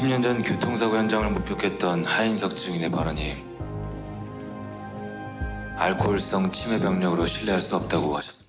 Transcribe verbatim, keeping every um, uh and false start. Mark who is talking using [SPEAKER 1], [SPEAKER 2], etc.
[SPEAKER 1] 년 전 교통사고 현장을 목격했던 하인석 증인의 발언이 알코올성 치매 병력으로 신뢰할 수 없다고 하셨습니다.